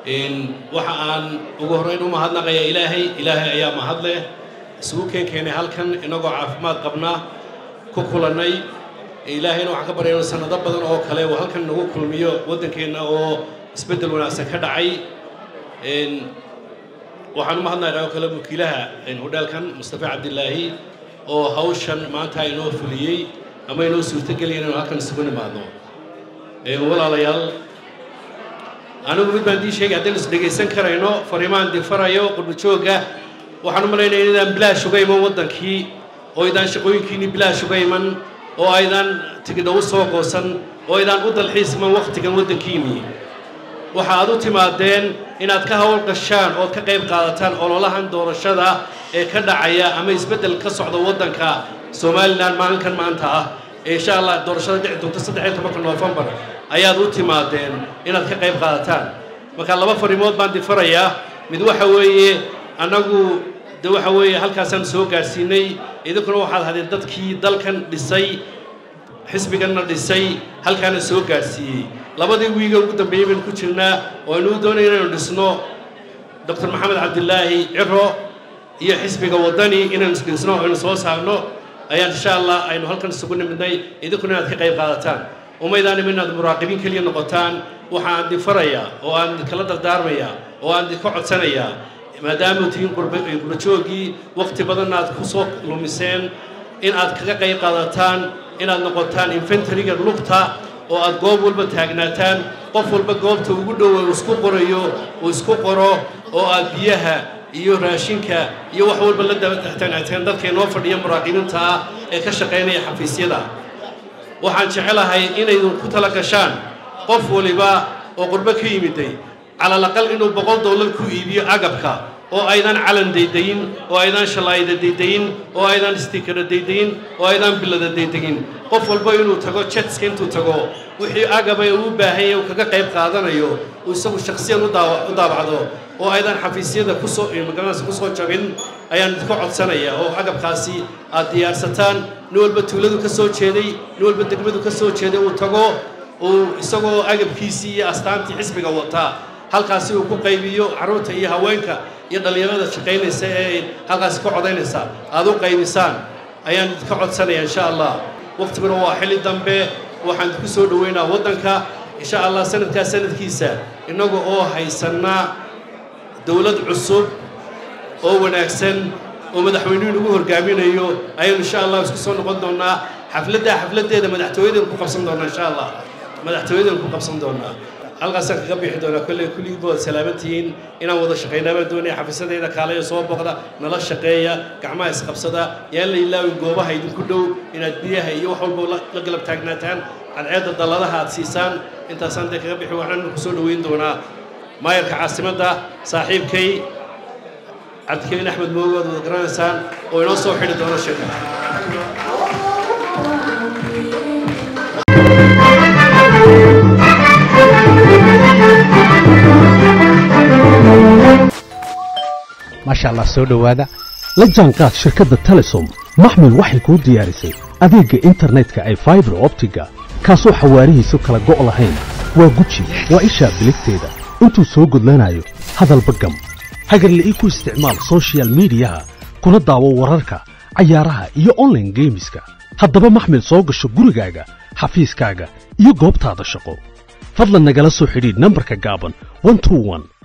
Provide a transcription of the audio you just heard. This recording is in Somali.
waxaan ugu horeyn u mahadnaqayaa ilaahay ayaa mahad leh isugu keenay halkan inagoo caafimaad qabna ku kulanay ilaahayna waxaan ka baryaynaa sanado badan oo kale oo halkan nagu kulmiyo wadankeena oo isbedel wanaagsan ka dhacay waxaan u mahadnaqayaa oo kale wakiilaha hodheelkan Mustafa Cabdillaahi oo hawshan maanta inoo fuliyay ama inoo suurtageliyay inuu halkan isugu nimaado walaalayaal anigu mid baan sheegay haddii is dhageysan karayno fariimaan difarayo qurbo jooga waxaan u maleynayaa inaan bilaash uga iman wadankii oo idaan shaqooyinkiini bilaash uga iman oo aydan tigidho u soo goosan oo aydan u dalxiisman waqtigan wadankiini waxa aad u timaadeen inaad ka hawl gashaan oo ka qayb qaadataan ololahan doorashada ee ka dhacaya ama isbedel ka socda wadanka Soomaaliland maalinkan maanta ah insha Allah doorashada dhici doonta 13 November ayaad u timaadeen inaad ka qayb qaadataan marka laba fariimood baan difarayaa mid waxa weeye anagu waxa weeye halkaasaan soo gaarsiinay idinkuna waxaad hadeen dadkii dalkan dhisay xisbiganna dhisay halkaana soo gaarsiiyay labadii wiiga ugu dambeeyay baan ku jirnaa oo inuu doonayno inaan dhisno Dr. Maxamed Cabdillaahi Ciro iyo xisbiga wadani inaan dhisno oo soo saarno ayaan insha Allah aynu halkan isugu nimidnay idinkuna aad ka qayb qaadataan umaydaan inaad muraaqibiin kaliya noqotaan waxaan difarayaa oo aan kala dardaarmayaa oo aan ka codsanayaa maadaama tiin qurbo joogii waqti badan aad ku soo lumiseen in aad kaga qayb qaadataan inaad noqotaan infantry-ga lugta oo aad goob walba taagnaataan qof walba goobta ugu dhow isku qorayo oo isku qoro oo aad biyaha iyo raashinka iyo wax walba la taagnaatan dadka noo fadhiya muraaqibiinta ee ka shaqeynaya xafiisyada waxaan jecelahay inay ku tala gashaan qof waliba oo qurbo ka yimiday على الأقل إنه $100 ku iibiyo agabka oo aydan calan deedayn oo aydan shalaayada deedayn oo aydan sticker deedayn oo aydan bilada deedayn qof walba inuu tago chatska intuu tago wixii agab ay u baahan yahay kaga qayb qaadanayo oo isagu shakhsiyan u daabacdo oo aydan xafiisyada ku soo magaalada ku soo jabin ayaan ku codsanayaa oo agabkaasi aad diyaarsataan nin walba tuuladu ka soo jeeday nin walba degmadu ka soo jeeday uu tago oo isagoo agabkiisii iyo astaantii xisbiga wata halkaasi uu ku qaybiyo caruurta iyo haweenka iyo dhalinyarada shaqeynaysa ee halkaasi ka codeynaysa aad u qaybisaan ayaan ka codsanayaa insha Allah waqtiguna waa xilli dambe waxaan ku soo dhaweynaa wadanka insha Allah sanadkiisa inagu oo haysana dawlad cusub oo wanaagsan oo madaxweynuhu ugu horgaaminayo ayaan insha Allah isku soo noqon doonaa xafladeeda madaxtooyada ku qabsan doonaa insha Allah madaxtooyada ku qabsan doonaa halkaasaan kaga bixi doonaa kulli bood salaamantiin inaan wada shaqeynaa doonay xafiisadeeda kaaleeyo soo boqda nala shaqeeya gacmaha isqabsada yaan la ilaawin goobaha idinku dhow inaad biyaha iyo wax walba la galab taagnaataan cadceedda dalladaha aad siisaan intaasaan kaga bixi waxaan ku soo dhaweyn doonaa maayarka caasimadda saaxiibkay Cabdikariin Axmed Moogood oo garanaysaan oo inoo soo xidhi doona shirka ما شاء الله سو دhowaada la jaanqaad shirkadda Telesom maxmil waxay ku diyaarisay adeega internetka ay fiber optiga kaasoo xawaarihiisu kala go' lahayn waa guji waa isha biligteeda intuu soo gudlanayo hadalba gam hagarle ku isticmaal social media kuna daawo wararka cayaaraha iyo online gameska haddaba maxmil soo gasho gurigaaga xafiiskaaga iyo goobtaada shaqo fadlan nagala soo xidhiidh nambarka gaaban 121